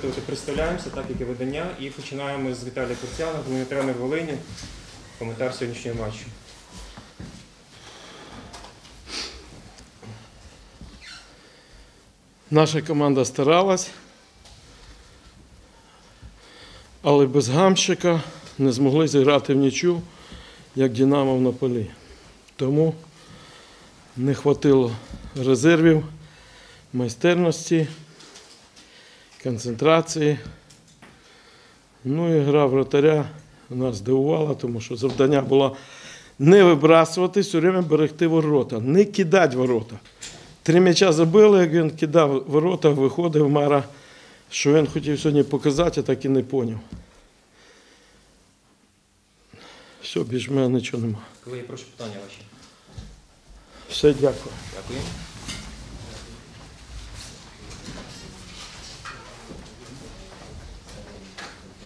запитувати, представляємося, так як і видання, і починаємо з Віталія Курцяна, головний тренер Волині, коментар сьогоднішнього матчу. Наша команда старалась, але без гамщика не змогли зіграти в нічю, як Динамо на полі. Тому не хватило резервів, майстерності, концентрації. Ну і гра вратаря нас здивувала, тому що завдання було не вибрасувати, все время берегти ворота, не кидати ворота. 3 м'яча забили, як він кидав ворота, виходив Мара, що він хотів сьогодні показати, а так і не зрозумів. Все, більш в мене нічого немає. Коли я прошу питання ваші. Все, дякую. Дякую.